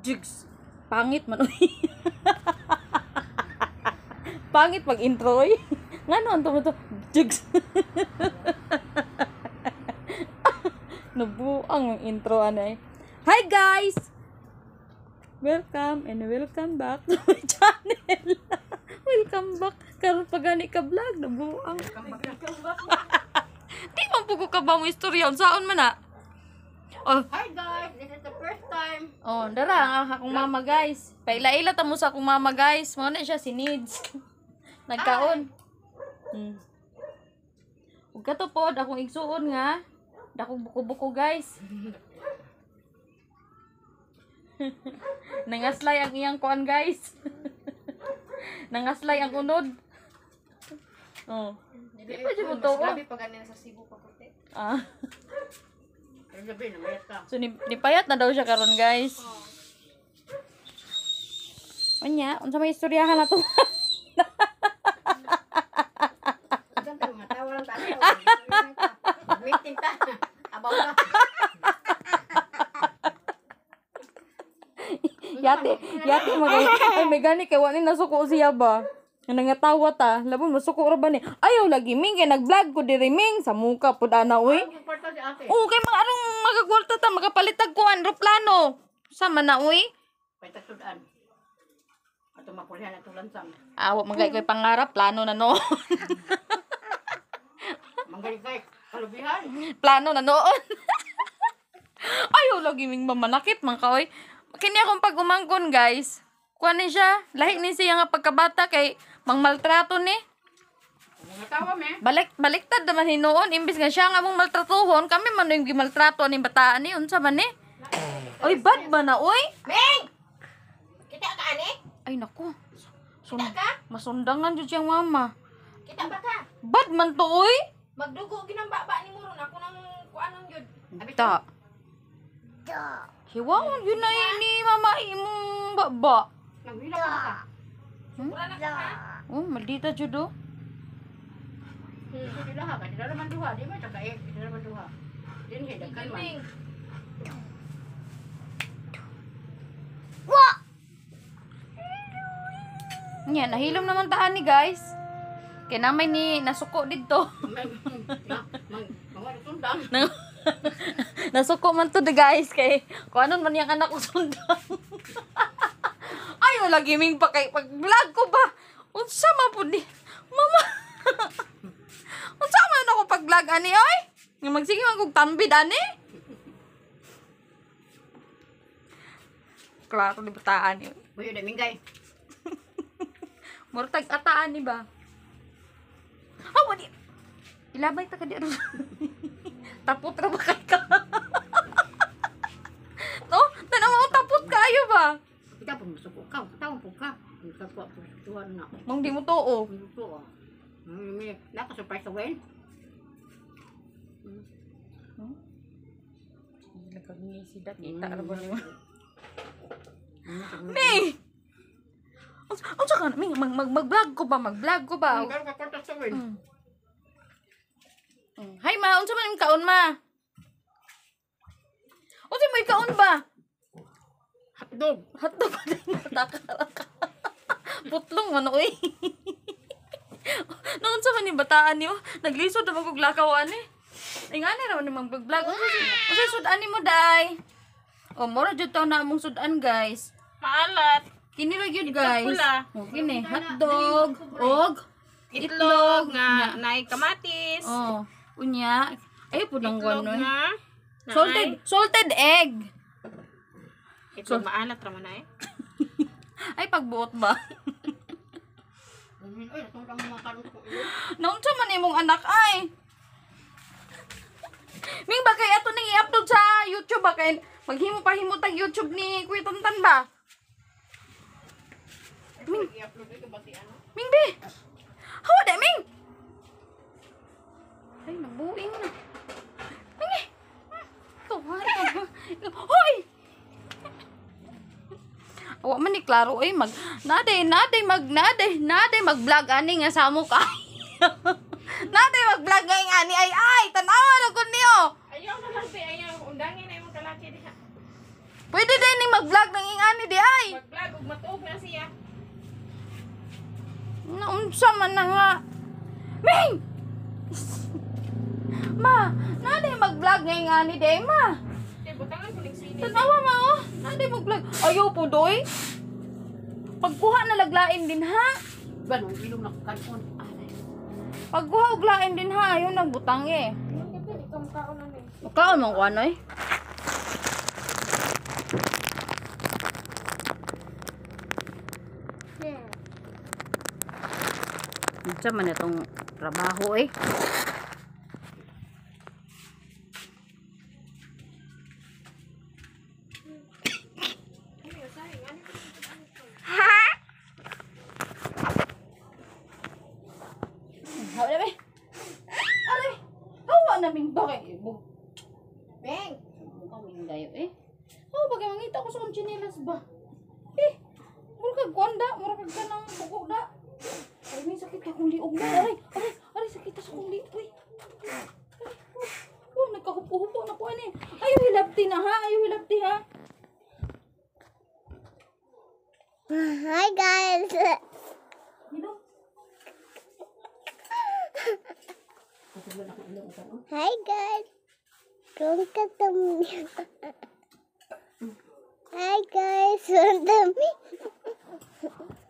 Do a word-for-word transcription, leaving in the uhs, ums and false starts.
Jigs. Pangit man uy. Pangit pag intro uy. Ngano to to? Jigs. Nabuang ang intro anay. Hi guys. Welcome and welcome back to my channel. Welcome back. Karon pagani ka vlog nabuang. Welcome back. Di man pugo ka ba mo istorya unsaon man na? Oh. Hi guys, this is the first time. Oh, dara ang akong mama guys. Paila-ila ta mo sa akong mama guys. Mao na siya si Nids. Nagkaon. Hmm. Ug kato pod akong igsuon nga dakong buko-buko guys. Nangaslay ang iyang kuan guys. Nangaslay ang unod. Oh. Di pa jud mo to. Grabe pag ganyan sa Cebu pa puti. Ah. Pero sabi na mayat ka. So ni nipayat na daw siya karon guys. Unya, unsa may istoryahan na to? Ganda mga tawa lang tayo. Meeting ta. Abaw ka. Yati, yati magay. Ay may gani kay wani nasuko siya ba? Nga nangatawa ta. Labon masuko ra ba ni? Ayaw lagi ming kay nag-vlog ko diri ming sa muka pud ana uy. Ang porta si ate. Oo kay mga arong magagwalta ta magapalitag ko an roplano. Sama na uy. Pay tasudan. Ato mapulihan ato lansang. Awa magay koy pangarap plano na no. Manggali kay kalubihan. Plano na noon. Ayaw lagi ming mamanakit man ka oy. Kini akong pag-umangkon guys. Kuha ni siya. Lahi ni siya nga pagkabata kay mangmaltrato ni. Mga tawa me. Balik baliktad naman hinuon imbis nga siya nga mong maltratuhon, kami man yung gimaltrato ni bataan ni unsa man ni? Oy bad man na oy. Ming! Kita ka ani? Ay nako. Sun Kita ka? masundangan jud siyang mama. Kita ba ka? Bad man to oy. Magdugo ginambaba ni Muron ako nang kuanong jud. Ta. Hiwang yun na yun ni mama imong baba. Naghila ka ka. Hmm? Wala na ka. Oh, maldita jud oh. Hmm, di laha ka. Di na naman duha. Di man siya kaek. Di na naman duha. Di na hidagan man. Nya nahilom naman taan ni guys. Kay namay ni nasuko didto. Mga tundang. Na- Nasuko man to the guys kay kuanon man yang anak ko sundang. Ayo lagi ming pa kay pag vlog ko ba. Unsa man pud ni mama. Unsa man ako pag vlog ani oy? Nga magsige man kog tambid ani. Klaro ni bataan yun. Buyo na mingay. Murtag ataan ni ba? Oh, wadi. Ilabay ta ka di ron. Tapot ra ba kay ka? To, tanaw mo tapot kayo ba? Kita pun masuk kau. Tahu pun ka. Kita buat tuan nak. Mang di mo tuo. Itu ah. Hmm, ni nak surprise away. Hmm? Nagkagngisidat kita ra ba ni? Ni. Unsa ka mi mag mag-vlog ko ba? Mag-vlog ko ba? Ang ka kontak sa win. Mm. Mm. Hi ma, unsa man imong kaon ma? Unsa may kaon ba? Hotdog. Hotdog pa din natakara ka. Putlong man oy. Noon sa man ni bataan niyo, naglisod na magkuglakaw ani. Ay nga na naman ni mag-vlog. Unsa sudan ni mo day? O mora jud taw na among sudan guys. Maalat. Kini ra gyud guys. pula. O kini hotdog og Itlog nga naay kamatis. oh, unya. Ay pud ang Itlog gano'n. nga. Salted salted egg. Itlog maalat ra man ay. Ay pagbuot ba? Ay, natong kang mga karon ko. Naunsa man imong anak ay? Ming ba kay ato ning i-upload sa YouTube ba kay maghimo pa himo tag YouTube ni Kuya Tantan ba? Ming i-upload ko ba si ano? Ming be. Hawa da Ming. Ay nabuing na. Ming. Eh. Kawari ka. Hoy. Awa man ni klaro ay mag naday naday mag naday naday mag-vlog ani nga samo ka. Naday mag-vlog nga ani ay ay tanawa na kun niyo. Ayaw na lang, be. Ayaw. Undangin na yung kalaki diha. Pwede din ni mag-vlog nang ingani di ay. Mag-vlog ug matuog na siya. Naunsa man na nga. Ming! Ma, na di mag-vlog nga ingani di ma. Di butangan ko ning sini. Tanawa ma oh. Na di mag-vlog. Ayaw po doy. Pagkuha na laglain din ha. Ba nung ilong na kanon. Pagkuha og lain din ha. Ayaw nagbutang eh. Ikaw kaon na ni. Kaon man ko ano eh. Unsa man itong trabaho eh. Hawa na be. Are. Hawa na ming bakay. Beng. Kaming dayo eh. Oh, bagay mangita ko sa kong chinelas ba? Eh, mura kag kwanda, mura kag kanang buko da. Ay, may sakit akong liog na. Aray, aray, aray, sakit sa akong liog. Uy. Aray, oh, oh, nagkahupo-hupo na ko ani. Ayaw hilabti na ha, ayaw hilabti ha. Hi guys. Dino. Hi guys. Kung katami. Hi guys. Dami.